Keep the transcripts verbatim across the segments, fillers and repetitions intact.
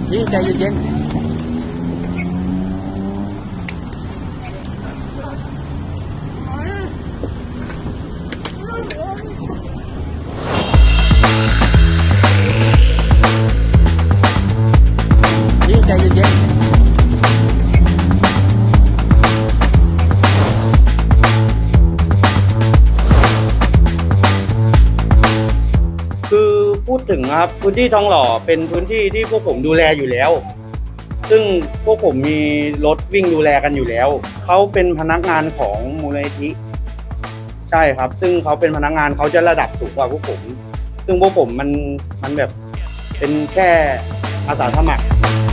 พี่ใจเย็นๆพี่ใจเย็นๆคือพูดถึงครับพื้นที่ทองหล่อเป็นพื้นที่ที่พวกผมดูแลอยู่แล้วซึ่งพวกผมมีรถวิ่งดูแลกันอยู่แล้วเขาเป็นพนักงานของมูลนิธิใช่ครับซึ่งเขาเป็นพนักงานเขาจะระดับสูงกว่าพวกผมซึ่งพวกผมมันมันแบบเป็นแค่อาสาสมัคร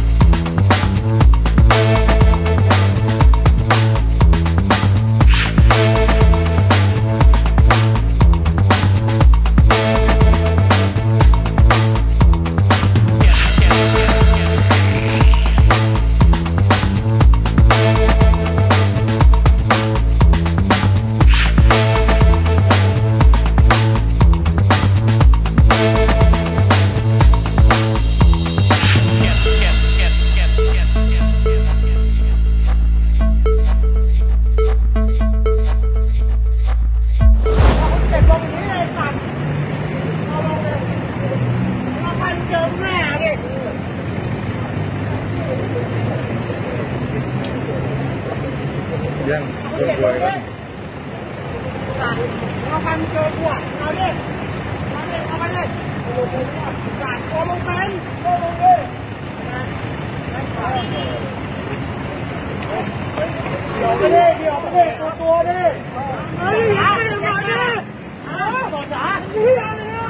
ยังคนรวยกันเราพันเจอหัวเราเล่นเราเล่นเอาไปเลยโอ้โหกาดโอ้ลงไปโอ้ลงเลยเดี๋ยวไปเลยเดี๋ยวไปเลยตัวตัวเลยเฮ้ยเฮ้ยเฮ้ยเฮ้ยอ้าวต่อจ๋าเฮ้ยอะไรเนี่ย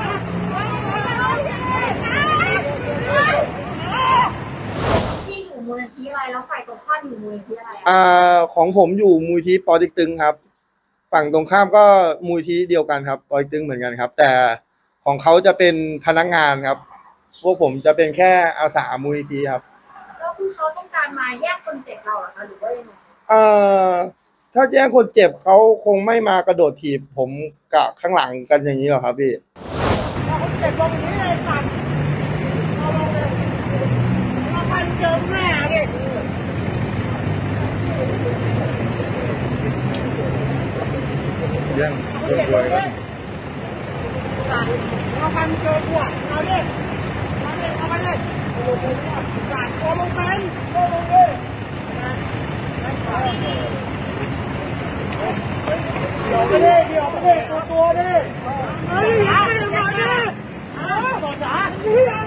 พี่อยู่มูลนิธิอะไรแล้วฝ่ายตรงข้ามอยู่มูลนิธิอะไรอ่าของผมอยู่มูลนิธิปอเต็กตึงครับฝั่งตรงข้ามก็มูลนิธิเดียวกันครับปอเต็กตึงเหมือนกันครับแต่ของเขาจะเป็นพนักงานครับพวกผมจะเป็นแค่อาสามูลนิธิครับแล้วคือเขาต้องการมาแยกคนเจ็บเราเหรอคะหรือว่ายังไงเอ่อถ้าแย่งคนเจ็บเขาคงไม่มากระโดดถีบผมกับข้างหลังกันอย่างนี้หรอกครับพี่คนเจ็บลงนี้เลยปั่นเอาลงเลยเราพันเจอแม่ดิยังคนรวยกันเราพันเจอหัวเราเล่นเราเล่นเอาไปเลยโอ้โหกาดโอ้ลงไปโอ้ลงเลยเดี๋ยวไปเลยเดี๋ยวไปเลยตัวตัวเลยเฮ้ยเฮ้ยเฮ้ยอ้าวต่อจ๋าเฮ้ย